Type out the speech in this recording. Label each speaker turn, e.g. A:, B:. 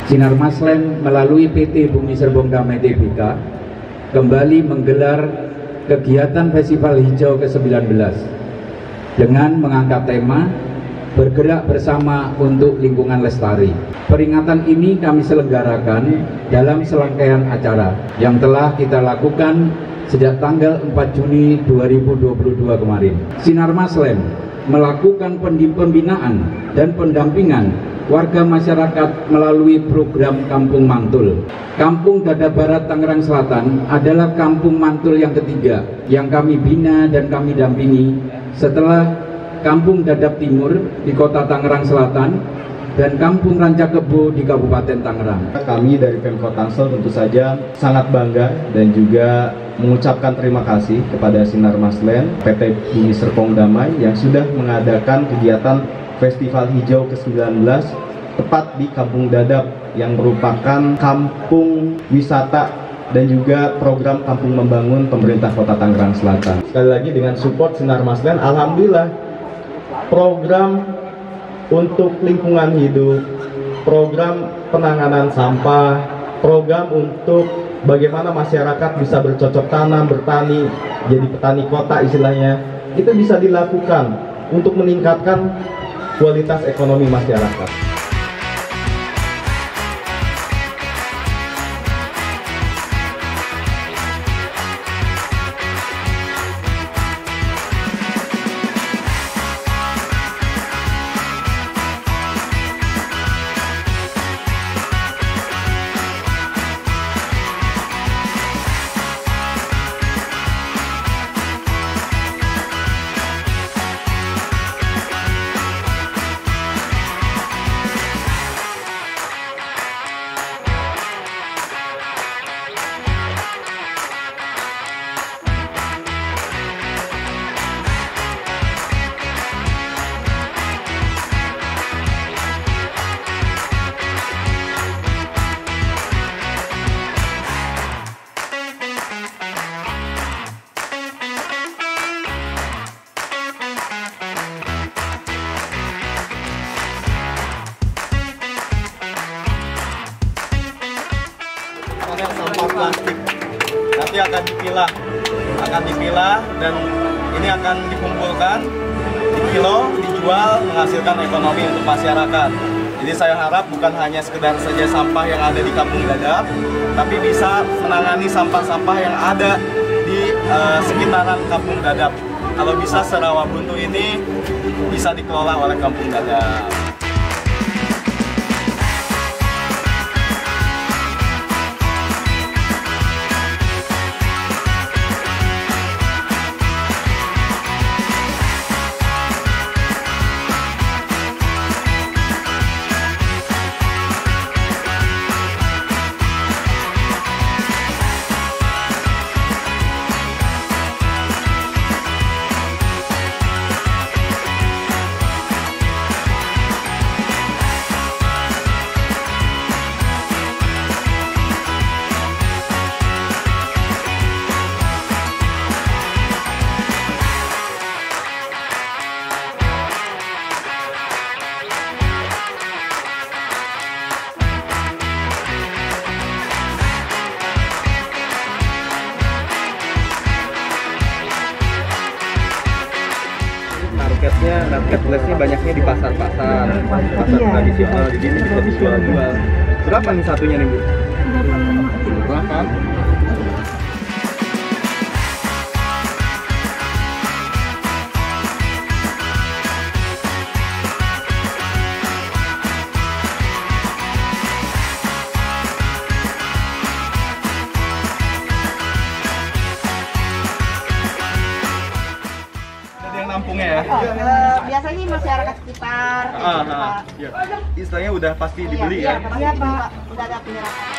A: Sinar Maslen melalui PT Bumi Serpong Damai Tbk kembali menggelar kegiatan Festival Hijau ke-19 dengan mengangkat tema Bergerak Bersama untuk Lingkungan Lestari. Peringatan ini kami selenggarakan dalam serangkaian acara yang telah kita lakukan sejak tanggal 4 Juni 2022 kemarin. Sinar Maslen melakukan pembinaan dan pendampingan warga masyarakat melalui program Kampung Mantul. Kampung Dadap Barat Tangerang Selatan adalah kampung mantul yang ketiga yang kami bina dan kami dampingi setelah Kampung Dadap Timur di Kota Tangerang Selatan dan Kampung Rancakebo di Kabupaten Tangerang.
B: Kami dari Pemkot Tangsel tentu saja sangat bangga dan juga mengucapkan terima kasih kepada Sinar Maslen, PT Bumi Serpong Damai yang sudah mengadakan kegiatan Festival Hijau ke-19 tepat di Kampung Dadap yang merupakan kampung wisata dan juga program Kampung Membangun pemerintah Kota Tangerang Selatan. Sekali lagi dengan support Sinar Maslen, alhamdulillah program untuk lingkungan hidup, program penanganan sampah, program untuk bagaimana masyarakat bisa bercocok tanam, bertani, jadi petani kota istilahnya, itu bisa dilakukan untuk meningkatkan kualitas ekonomi masyarakat. Sampah plastik nanti akan dipilah dan ini akan dikumpulkan, dikilo, dijual, menghasilkan ekonomi untuk masyarakat. Jadi saya harap bukan hanya sekedar saja sampah yang ada di Kampung Dadap, tapi bisa menangani sampah-sampah yang ada di sekitaran Kampung Dadap. Kalau bisa Serawabuntu ini bisa dikelola oleh Kampung Dadap. Marketplace-nya banyaknya di pasar-pasar tradisional, jadi ini bisa dijual-jual. Berapa nih satunya nih Bu? Murah kan? Nampungnya ya?
C: Biasanya masyarakat sekitar.
B: Istilahnya udah pasti dibeli ya?
C: Iya, Pak. Udah ada penyerapan.